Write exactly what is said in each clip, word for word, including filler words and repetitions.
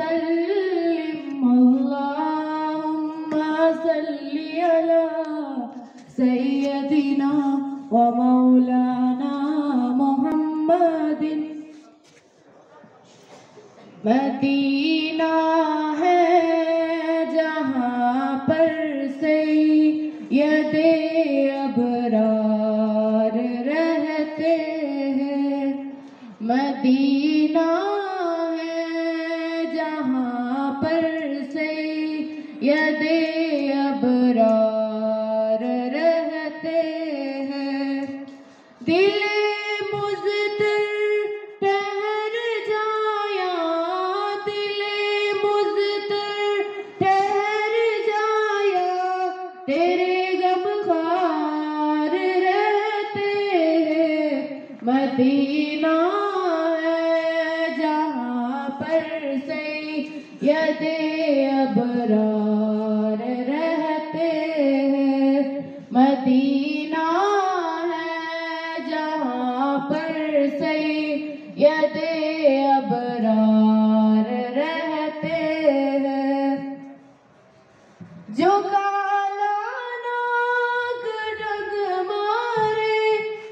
وسلم اللهم صل على سيدنا ومولانا محمد. مدینہ ہے جہاں پر سید ابرار رہتے ہیں. مدینہ ہے جہاں پر سید ابرار رہتے ہیں. دل مزدر ٹھہر جایا، دل مزدر ٹھہر جایا، تیرے غمخوار رہتے ہیں. مدینہ ہے جہاں پر سید ابرار رہتے ہیں. مدینہ پر سید ابرار رہتے ہیں. جو کالا ناگ ڈگ مارے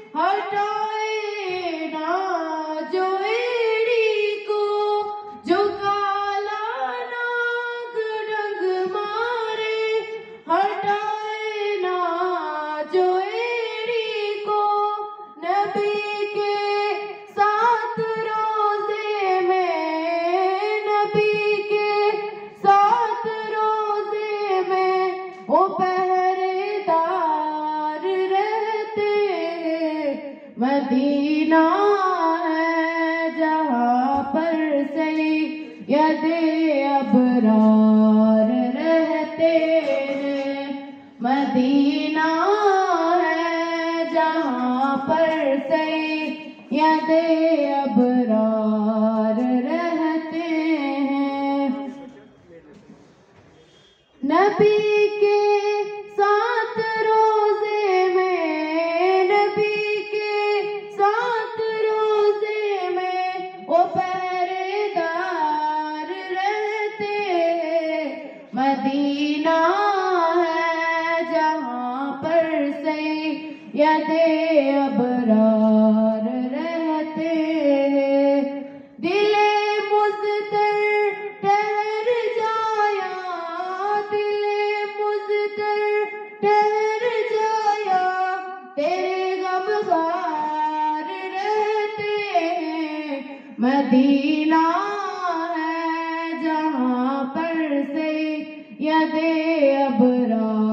ہٹائے نہ جو ایڑی کو. جو کالا ناگ ڈگ مارے ہٹائے نہ جو ایڑی کو. نبی کے ساتھ روزے میں، نبی کے ساتھ روزے میں وہ پہرے دار رہتے ہیں. مدینہ ہے جہاں پر سید ابرار رہتے ہیں. مدینہ ہے جہاں پر سید ابرار رہتے ہیں. نبی کے ساتھ روزے میں، نبی کے ساتھ روزے میں وہ پہرے دار رہتے ہیں. مدینہ ہے جہاں پر سید ابرار رہتے ہیں. دل مزدر ٹھہر جایا، دل مزدر ٹھہر جایا، تیرے غمخوار رہتے ہیں. مدینہ ہے جہاں پر سید ابرار